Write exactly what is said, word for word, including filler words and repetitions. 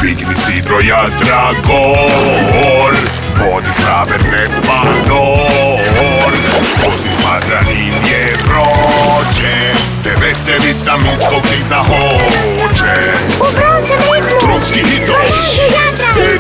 Dvigni, sidro, jadra, gor. Bodi, hraber, ne manor. Osim zmatran je vroče. Devet, vitaminčkov, zahoče. U vročem ritmu Tropskih hitov morju, jadraj.